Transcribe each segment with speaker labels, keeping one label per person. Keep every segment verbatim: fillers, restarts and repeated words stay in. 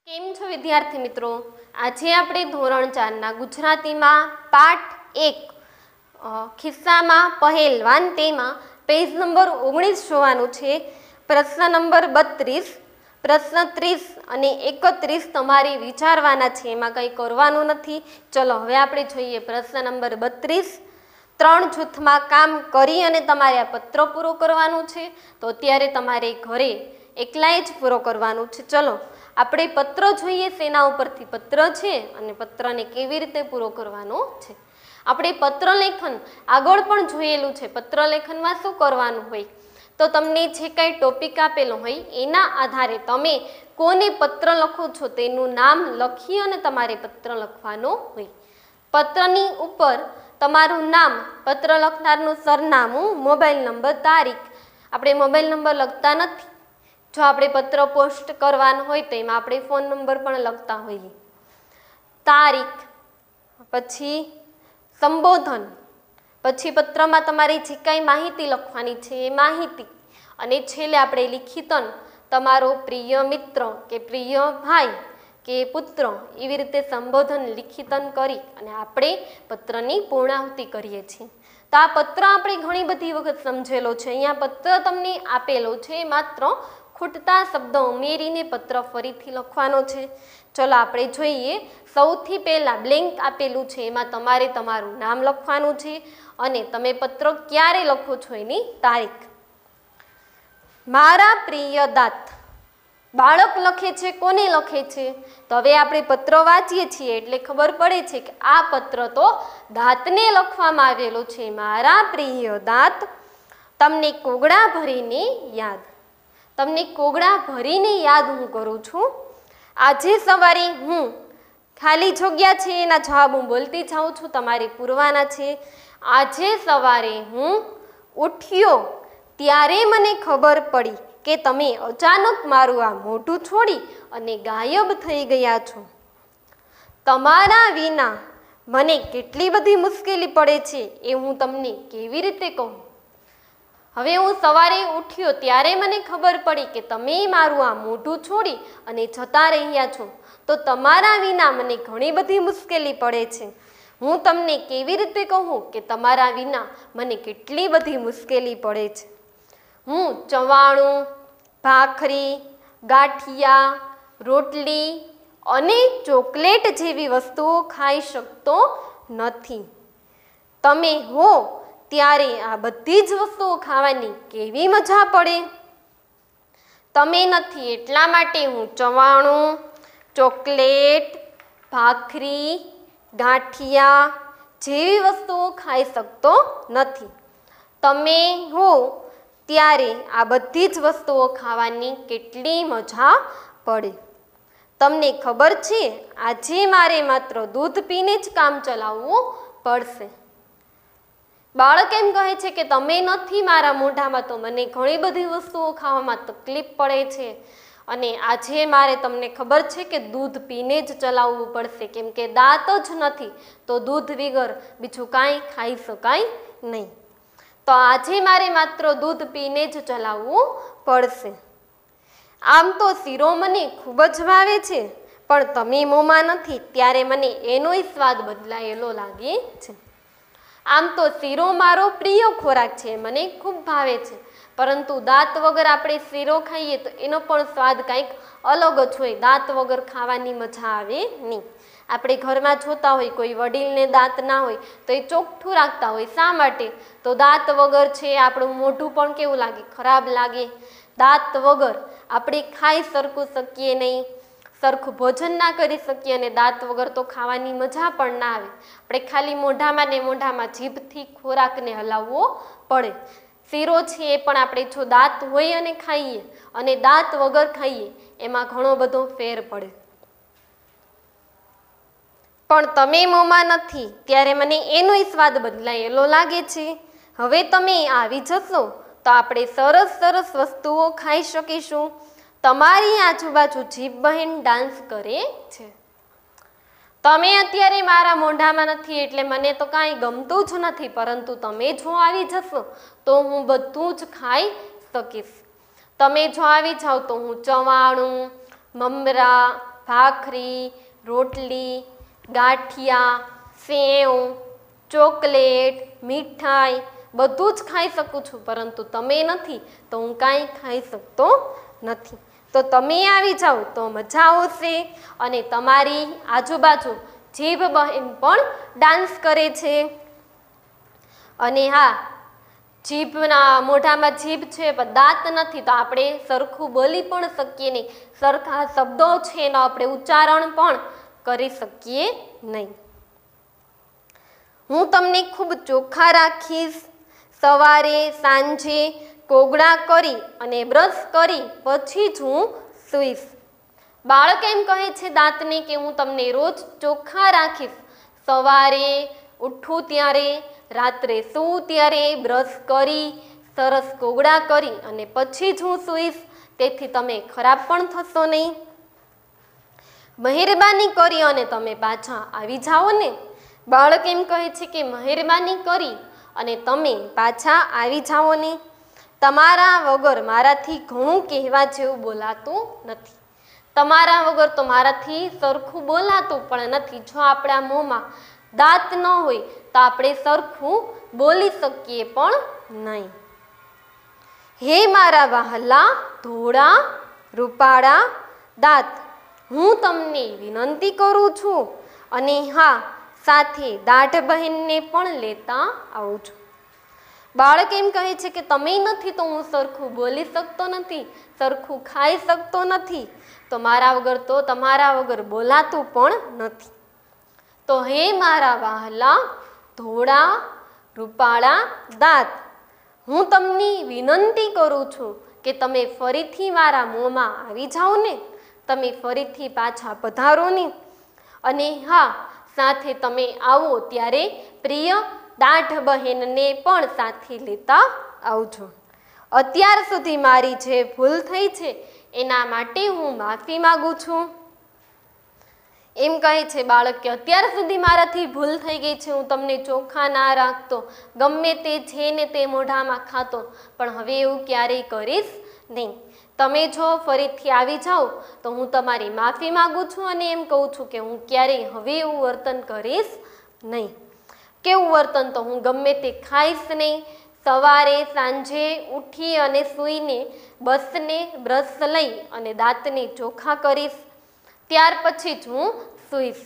Speaker 1: કેમ છો વિદ્યાર્થી મિત્રો? આજે આપણે ધોરણ ચાર ના ગુજરાતીમાં પાઠ એક ખિસ્સામાં પહેલવાન તેમાં પેજ નંબર ઓગણીસ જોવાનું છે. પ્રશ્ન નંબર બત્રીસ, પ્રશ્ન ત્રીસ અને એકત્રીસ તમારે વિચારવાના છે, એમાં કંઈ કરવાનું નથી. ચલો હવે આપણે જોઈએ પ્રશ્ન નંબર બત્રીસ. ત્રણ જૂથમાં કામ કરી અને તમારે આ પત્ર પૂરો કરવાનું છે, તો અત્યારે તમારે ઘરે એકલાએ જ પૂરો કરવાનું છે. ચલો આપણે પત્ર જોઈએ, શેના ઉપરથી પત્ર છે અને પત્રને કેવી રીતે પૂરો કરવાનો છે. આપણે પત્ર લેખન આગળ પણ જોયેલું છે. પત્ર લેખનમાં શું કરવાનું હોય, તો તમને જે કાંઈ ટોપિક આપેલો હોય એના આધારે તમે કોને પત્ર લખો છો તેનું નામ લખી અને તમારે પત્ર લખવાનો હોય. પત્રની ઉપર તમારું નામ, પત્ર લખનારનું સરનામું, મોબાઈલ નંબર, તારીખ. આપણે મોબાઈલ નંબર લખતા નથી. જો આપણે પત્ર પોસ્ટ કરવાનો હોય તો એમાં આપણે ફોન નંબર પણ લખતા હોઈએ. તારીખ, પછી સંબોધન, પછી પત્રમાં તમારી જે કાંઈ માહિતી લખવાની છે એ માહિતી, અને છેલ્લે આપણે લિખિતન તમારો પ્રિય મિત્ર કે પ્રિય ભાઈ કે પુત્ર એવી રીતે સંબોધન લિખિતન કરી અને આપણે પત્રની પૂર્ણાહુતિ કરીએ છીએ. તો આ પત્ર આપણે ઘણી બધી વખત સમજેલો છે. અહીંયા પત્ર તમને આપેલો છે, માત્ર ખૂટતા શબ્દો ઉમેરીને પત્ર ફરીથી લખવાનો છે. ચલો આપણે જોઈએ. સૌથી પહેલાં બ્લેન્ક આપેલું છે, એમાં તમારે તમારું નામ લખવાનું છે અને તમે પત્ર ક્યારે લખો છો એની તારીખ. મારા પ્રિય દાત, બાળક લખે છે. કોને લખે છે? તો હવે આપણે પત્ર વાંચીએ છીએ એટલે ખબર પડે છે કે આ પત્ર તો દાંતને લખવામાં આવેલો છે. મારા પ્રિય દાંત, તમને કોગળા ભરીને યાદ. તમને કોગળા ભરીને યાદ હું કરું છું. આજે સવારે હું, ખાલી જગ્યા છે એના જવાબ હું બોલતી જાઉં છું, તમારે પૂરવાના છે. આજે સવારે હું ઉઠ્યો ત્યારે મને ખબર પડી કે તમે અચાનક મારું આ મોઢું છોડી અને ગાયબ થઈ ગયા છો. તમારા વિના મને કેટલી બધી મુશ્કેલી પડે છે એ હું તમને કેવી રીતે કહું. હવે હું સવારે ઉઠ્યો ત્યારે મને ખબર પડી કે તમે મારું આ મોઢું છોડી અને જતા રહ્યા છો, તો તમારા વિના મને ઘણી બધી મુશ્કેલી પડે છે. હું તમને કેવી રીતે કહું કે તમારા વિના મને કેટલી બધી મુશ્કેલી પડે છે. હું ચવાણું, ભાખરી, ગાંઠિયા, રોટલી અને ચોકલેટ જેવી વસ્તુઓ ખાઈ શકતો નથી. તમે હો ત્યારે આ બધી જ વસ્તુઓ ખાવાની કેવી મજા પડે. તમે નથી એટલા માટે હું ચવાણું, ચોકલેટ, ભાખરી, ગાંઠિયા જેવી વસ્તુઓ ખાઈ શકતો નથી. તમે હો ત્યારે આ બધી જ વસ્તુઓ ખાવાની કેટલી મજા પડે. તમને ખબર છે આજે મારે માત્ર દૂધ પીને જ કામ ચલાવવું પડશે. બાળક એમ કહે છે કે તમે નથી મારા મોઢામાં તો મને ઘણી બધી વસ્તુઓ ખાવામાં તકલીફ પડે છે, અને આજે મારે તમને ખબર છે કે દૂધ પીને જ ચલાવવું પડશે, કેમ કે દાંત જ નથી તો દૂધ વગર બીજું કાંઈ ખાઈ શકાય નહીં. તો આજે મારે માત્ર દૂધ પીને જ ચલાવવું પડશે. આમ તો શીરો મને ખૂબ જ ભાવે છે, પણ તમે મોંમાં નથી ત્યારે મને એનોય સ્વાદ બદલાયેલો લાગે છે. આમ તો શીરો મારો પ્રિય ખોરાક છે, મને ખૂબ ભાવે છે, પરંતુ દાંત વગર આપણે શીરો ખાઈએ તો એનો પણ સ્વાદ કંઈક અલગ જ હોય. દાંત વગર ખાવાની મજા આવે નહીં. આપણે ઘરમાં જોતા હોય કોઈ વડીલને દાંત ના હોય તો એ ચોખ્ઠું રાખતા હોય. શા માટે? તો દાંત વગર છે આપણું મોઢું પણ કેવું લાગે, ખરાબ લાગે. દાંત વગર આપણે ખાઈ સરખું શકીએ નહીં, સરખું ભોજન ના કરી શકીએ, અને દાંત વગર તો ખાવાની મજા પણ ના આવે. આપણે ખાલી મોઢામાં ને મોઢામાં જીભથી ખોરાકને હલાવવો પડે. શીરો છે એ પણ આપણે જો દાંત હોય અને ખાઈએ અને દાંત વગર ખાઈએ એમાં ઘણો બધો ફેર પડે. પણ તમે મોંમાં નથી ત્યારે મને એનોય સ્વાદ બદલાયેલો લાગે છે. હવે તમે આવી જશો તો આપણે સરસ સરસ વસ્તુઓ ખાઈ શકીશું. તમારી આજુબાજુ જીભ બહેન ડાન્સ કરે છે. તમે અત્યારે મારા મોઢામાં નથી એટલે મને તો કાંઈ ગમતું જ નથી, પરંતુ તમે જો આવી જશો તો હું બધું જ ખાઈ શકીશ. તમે જો આવી જાઓ તો હું ચવાણું, મમરા, ભાખરી, રોટલી, ગાંઠિયા, સેવ, ચોકલેટ, મીઠાઈ બધું જ ખાઈ શકું છું, પરંતુ તમે નથી તો હું કાંઈ ખાઈ શકતો નથી. તો તમે આવી જાઓ તો મજા આવશે. અને તમારી આજુબાજુ જીભ બહેન પણ ડાન્સ કરે છે. અને હા, જીભના મોઢામાં જીભ છે પણ દાંત નથી, તો આપણે સરખું બોલી પણ શકીએ નહીં, સરખા શબ્દો છે એનો આપણે ઉચ્ચારણ પણ કરી શકીએ નહીં. હું તમને ખૂબ ચોખ્ખા રાખીશ. સવારે સાંજે કોગળા કરી અને બ્રશ કરી પછી જ હું સૂઈશ. બાળક એમ કહે છે દાંતને કે હું તમને રોજ ચોખ્ખા રાખીશ. સવારે ઉઠું ત્યારે, રાત્રે સૂવું ત્યારે બ્રશ કરી સરસ કોગળા કરી અને પછી જ હું સૂઈશ, તેથી તમે ખરાબ પણ થશો નહીં. મહેરબાની કરી અને તમે પાછા આવી જાઓ ને. બાળક એમ કહે છે કે મહેરબાની કરી અને તમે પાછા આવી જાઓ ને. તમારા વગર મારાથી ઘણું કહેવા જેવું બોલાતું નથી. તમારા વગર તો મારાથી સરખું બોલાતું પણ નથી. જો આપણા મોંમાં દાંત ન હોય તો આપણે સરખું બોલી શકીએ પણ નહીં. હે મારા વહાલા ધોળા રૂપાળા દાંત, હું તમને વિનંતી કરું છું, અને હા, સાથે દાઢ બહેનને પણ લેતા આવું છું. બાળક એમ કહે છે કે તમે નથી તો હું સરખું બોલી શકતો નથી, સરખું ખાઈ શકતો નથી, તો મારા વગર તો તમારા વગર બોલાતું પણ નથી. તો હે મારા વહાલા ધોળા રૂપાળા દાંત, હું તમને વિનંતી કરું છું કે તમે ફરીથી મારા મોંમાં આવી જાઓ ને, તમે ફરીથી પાછા પધારો ને. અને હા, સાથે તમે આવો ત્યારે પ્રિય દાઢ બહેનને પણ સાથે લેતા આવજો. અત્યાર સુધી મારી જે ભૂલ થઈ છે એના માટે હું માફી માગું છું. એમ કહે છે બાળક કે અત્યાર સુધી મારાથી ભૂલ થઈ ગઈ છે, હું તમને ચોખ્ખા ના રાખતો, ગમે તે છે ને તે મોઢામાં ખાતો, પણ હવે એવું ક્યારેય કરીશ નહીં. તમે જો ફરીથી આવી જાઓ તો હું તમારી માફી માગું છું અને એમ કહું છું કે હું ક્યારેય હવે એવું વર્તન કરીશ નહીં. કેવું વર્તન? તો હું ગમે તે ખાઈશ નહીં. સવારે સાંજે ઉઠી અને સૂઈને બસને બ્રશ લઈ અને દાંતને ચોખ્ખા કરીશ, ત્યાર પછી જ હું સૂઈશ.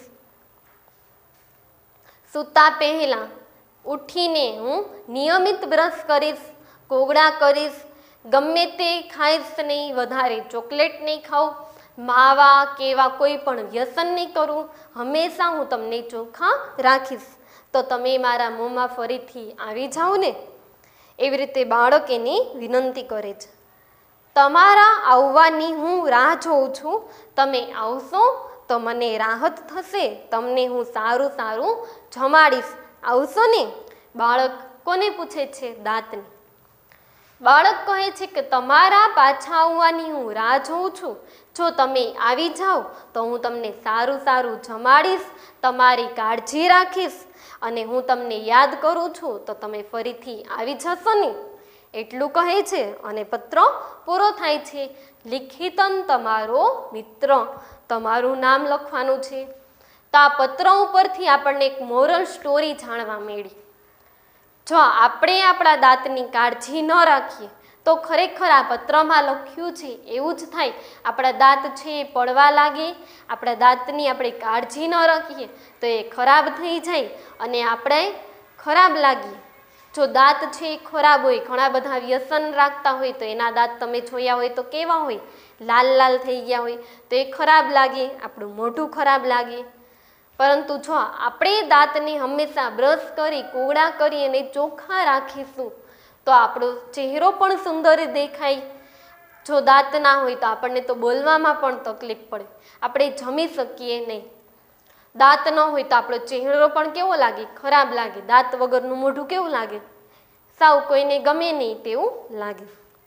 Speaker 1: સૂતા પહેલાં ઉઠીને હું નિયમિત બ્રશ કરીશ, કોગળા કરીશ, ગમે તે ખાઈશ નહીં, વધારે ચોકલેટ નહીં ખાઉં, માવા કે એવા કોઈ પણ વ્યસન નહીં કરું, હંમેશા હું તમને ચોખ્ખા રાખીશ. તો તમે મારા મોંમાં ફરીથી આવી જાઓ ને. એવી રીતે બાળક એની વિનંતી કરે છે. તમારા આવવાની હું રાહ જોઉં છું. તમે આવશો તો મને રાહત થશે, તમને હું સારું સારું જમાડીશ. આવશો ને? બાળક કોને પૂછે છે? દાંતને. બાળક કહે છે કે તમારા પાછા આવવાની હું રાહ જોઉં છું. જો તમે આવી જાઓ તો હું તમને સારું સારું જમાડીશ, તમારી કાળજી રાખીશ, અને હું તમને યાદ કરું છું તો તમે ફરીથી આવી જશો ને. એટલું કહે છે અને પત્ર પૂરો થાય છે. લિખિતન તમારો મિત્ર, તમારું નામ લખવાનું છે. તો આ પત્ર ઉપરથી આપણને એક મોરલ સ્ટોરી જાણવા મળી. જો આપણે આપણા દાંતની કાળજી ન રાખીએ તો ખરેખર આ પત્રમાં લખ્યું છે એવું જ થાય. આપણા દાંત છે એ પડવા લાગે, આપણા દાંતની આપણે કાળજી ન રાખીએ તો એ ખરાબ થઈ જાય અને આપણે ખરાબ લાગીએ. જો દાંત છે એ ખરાબ હોય, ઘણા બધા વ્યસન રાખતા હોય તો એના દાંત તમે જોયા હોય તો કેવા હોય? લાલ લાલ થઈ ગયા હોય, તો એ ખરાબ લાગે, આપણું મોઢું ખરાબ લાગે. પરંતુ જો આપણે દાંતને હંમેશા બ્રશ કરી, કોગળા કરી અને ચોખ્ખા રાખીશું તો આપણો ચહેરો પણ સુંદર દેખાય. જો દાંત ના હોય તો આપણને તો બોલવામાં પણ તકલીફ પડે, આપણે જમી શકીએ નહીં. દાંત ન હોય તો આપણો ચહેરો પણ કેવો લાગે? ખરાબ લાગે. દાંત વગરનું મોઢું કેવું લાગે? સાવ કોઈને ગમે નહીં તેવું લાગે.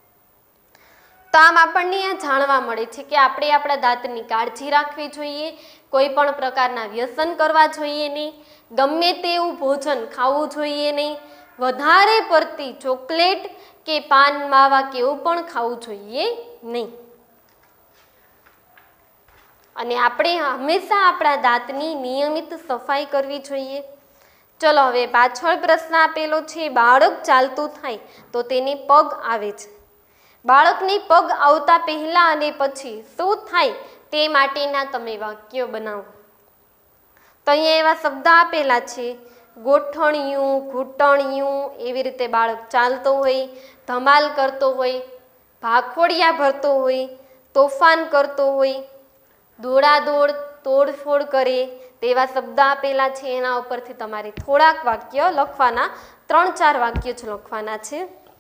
Speaker 1: તો આમ આપણને આ જાણવા મળે છે કે આપણે આપણા દાંતની કાળજી રાખવી જોઈએ, કોઈ પણ પ્રકારના વ્યસન કરવા જોઈએ નહીં, ગમે તેવું ભોજન ખાવું જોઈએ નહીં, વધારે પડતી ચોકલેટ કે પાન માવા કે એવું પણ ખાવું જોઈએ નહીં. અને આપણે હંમેશા આપણા દાંતની નિયમિત સફાઈ કરવી જોઈએ. ચલો હવે પાછળ પ્રશ્ન આપેલો છે, બાળક ચાલતું થાય તો તેને પગ આવે છે. બાળકને પગ આવતા પહેલા અને પછી શું થાય તે માટેના તમે વાક્યો બનાવો. તો અહીંયા એવા શબ્દ આપેલા છે, ગોઠણિયું, ઘૂંટણિયું, એવી રીતે બાળક ચાલતો હોય, ધમાલ કરતો હોય, ભાખોડિયા ભરતો હોય, તોફાન કરતો હોય, દોડાદોડ, તોડફોડ કરે તેવા શબ્દ આપેલા છે. એના ઉપરથી તમારે થોડાક વાક્ય લખવાના, ત્રણ ચાર વાક્ય જ લખવાના છે.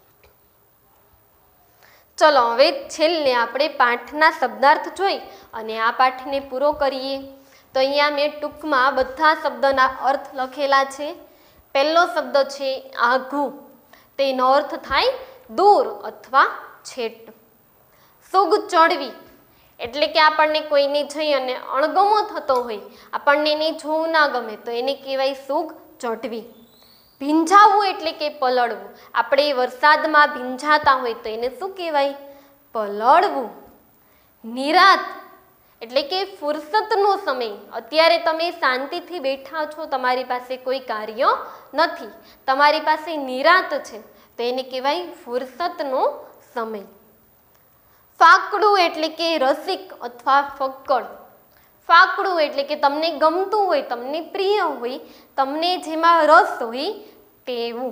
Speaker 1: ચલો હવે છેલ્લે આપણે પાઠના શબ્દાર્થ જોઈ અને આ પાઠને પૂરો કરીએ. તો અહીંયા મેં ટૂંકમાં બધા શબ્દના અર્થ લખેલા છે. પહેલો શબ્દ છે આઘું, તેનો અર્થ થાય દૂર અથવા છેટ. સુગ ચડવી એટલે કે આપણને કોઈને જોઈ અને અણગમો થતો હોય, આપણને એને જોવું ના ગમે તો એને કહેવાય સુગ ચડવી. ભીંજાવવું એટલે કે પલળવું, આપણે વરસાદમાં ભીંજાતા હોય તો એને શું કહેવાય? પલળવું. નિરાંત એટલે કે ફુરસતનો સમય, અત્યારે તમે શાંતિથી બેઠા છો, તમારી પાસે કોઈ કાર્ય નથી, તમારી પાસે નિરાંત છે તો એને કહેવાય ફુરસતનો સમય. ફાકડું એટલે કે રસિક અથવા ફક્કડ. ફાકડું એટલે કે તમને ગમતું હોય, તમને પ્રિય હોય, તમને જેમાં રસ હોય તેવું.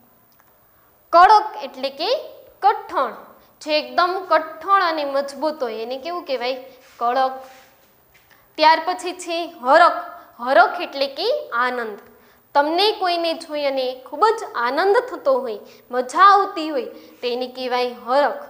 Speaker 1: કડક એટલે કે કઠણ, જે એકદમ કઠણ અને મજબૂત હોય એને કેવું કહેવાય? કડક. ત્યાર પછી છે હરખ. હરખ એટલે કે આનંદ. તમને કોઈને જોઈ અને ખૂબ જ આનંદ થતો હોય, મજા આવતી હોય તો એને કહેવાય હરખ.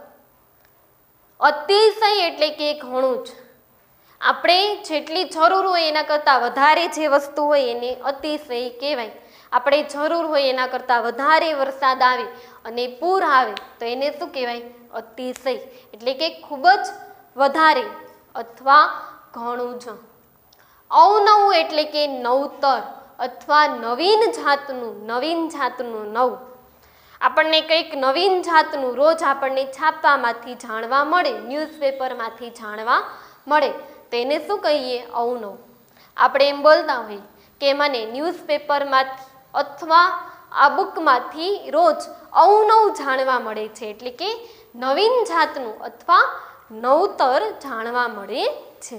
Speaker 1: અતિશય એટલે કે ઘણું જ. આપણે જેટલી જરૂર હોય એના કરતાં વધારે જે વસ્તુ હોય એને અતિશય કહેવાય. આપણે જરૂર હોય એના કરતાં વધારે વરસાદ આવે અને પૂર આવે તો એને શું કહેવાય? અતિશય એટલે કે ખૂબ જ વધારે અથવા ઘણું જ. અવનવું એટલે કે નવતર અથવા નવીન જાતનું. નવીન જાતનું નવ, આપણને કંઈક નવીન જાતનું રોજ આપણને છાપવામાંથી જાણવા મળે, ન્યૂઝપેપરમાંથી જાણવા મળે તો એને શું કહીએ? અવનવ. આપણે એમ બોલતા હોઈએ કે મને ન્યૂઝપેપરમાંથી અથવા આ બુકમાંથી રોજ અવનવ જાણવા મળે છે, એટલે કે નવીન જાતનું અથવા નવતર જાણવા મળે છે.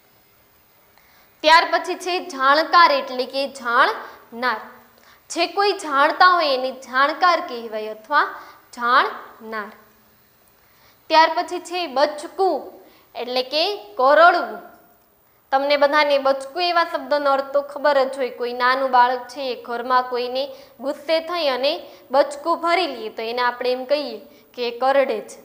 Speaker 1: ત્યાર પછી છે જાણકાર એટલે કે જાણનાર. જે કોઈ જાણતા હોય એને જાણકાર કહેવાય અથવા જાણનાર. ત્યાર પછી છે બચકું એટલે કે કરડવું. તમને બધાને બચકું એવા શબ્દનો અર્થ તો ખબર જ હોય. કોઈ નાનું બાળક છે એ ઘરમાં કોઈને ગુસ્સે થઈ અને બચકું ભરી લઈએ તો એને આપણે એમ કહીએ કે કરડે છે.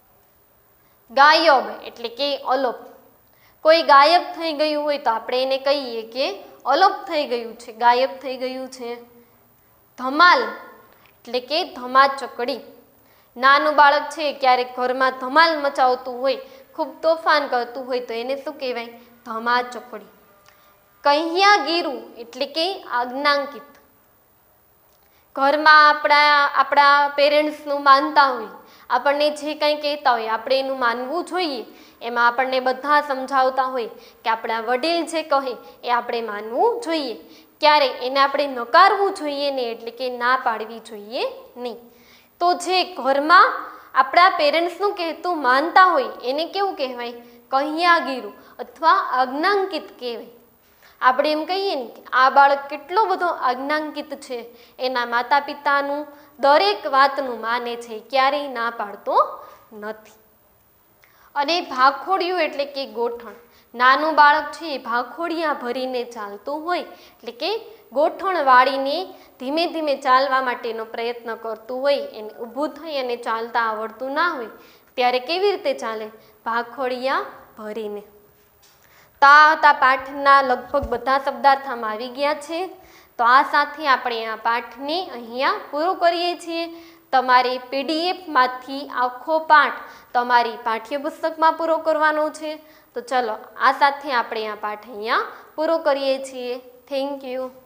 Speaker 1: ગાયબ એટલે કે અલોપ. કોઈ ગાયબ થઈ ગયું હોય તો આપણે એને કહીએ કે અલોપ થઈ ગયું છે, ગાયબ થઈ ગયું છે. ધમાલ એટલે કે ધમાચકડી. નાનું બાળક છે ક્યારેક ઘરમાં ધમાલ મચાવતું હોય, ખૂબ તોફાન કરતું હોય તો એને શું કહેવાય? ધમાચકડી. કહિયાગીરું એટલે કે આજ્ઞાંકિત. ઘરમાં આપણા આપણા પેરેન્ટ્સનું માનતા હોય, આપણને જે કંઈ કહેતા હોય આપણે એનું માનવું જોઈએ. એમાં આપણને બધા સમજાવતા હોય કે આપણા વડીલ જે કહે એ આપણે માનવું જોઈએ. ક્યારે એને આપણે નકારવું જોઈએ ને, એટલે કે ના પાડવી જોઈએ નહીં. તો જે ઘરમાં આપણા પેરેન્ટ્સનું કહેતું માનતા હોય એને કેવું કહેવાય? કહિયાગીરું અથવા આજ્ઞાંકિત કહેવાય. આપણે એમ કહીએ ને કે આ બાળક કેટલો બધો આજ્ઞાંકિત છે, એના માતા પિતાનું દરેક વાતનું માને છે, ક્યારેય ના પાડતો નથી. અને ભાખોડિયું એટલે કે ગોઠણ. નાનું બાળક છે એ ભાખોડિયા ભરીને ચાલતું હોય, એટલે કે ગોઠણ વાળીને ધીમે ધીમે ચાલવા માટેનો પ્રયત્ન કરતું હોય, એને ઊભું થઈ અને ચાલતા આવડતું ના હોય ત્યારે કેવી રીતે ચાલે? ભાખોડિયા ભરીને. તો આ હતા પાઠના લગભગ બધા શબ્દાર્થમાં આવી ગયા છે. તો આ સાથે આપણે આ પાઠને અહીંયા પૂરો કરીએ છીએ. તમારે પીડીએફમાંથી આખો પાઠ તમારી પાઠ્યપુસ્તકમાં પૂરો કરવાનો છે. તો ચલો આ સાથે આપણે આ પાઠ અહીંયા પૂરો કરીએ છીએ. Thank you.